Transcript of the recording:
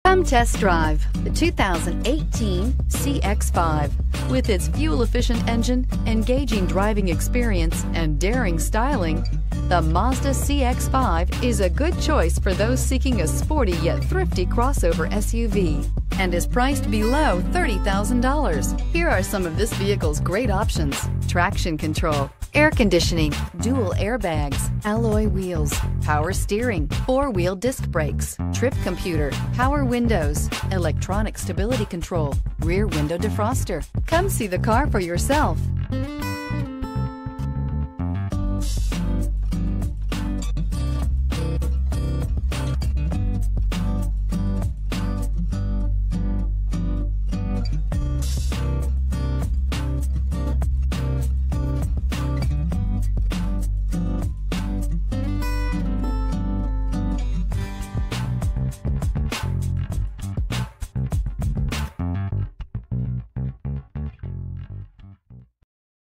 Come test drive the 2018 CX-5. With its fuel-efficient engine, engaging driving experience, and daring styling, the Mazda CX-5 is a good choice for those seeking a sporty yet thrifty crossover SUV and is priced below $30,000. Here are some of this vehicle's great options: traction control, air conditioning, dual airbags, alloy wheels, power steering, four-wheel disc brakes, trip computer, power windows, electronic stability control, rear window defroster. Come see the car for yourself.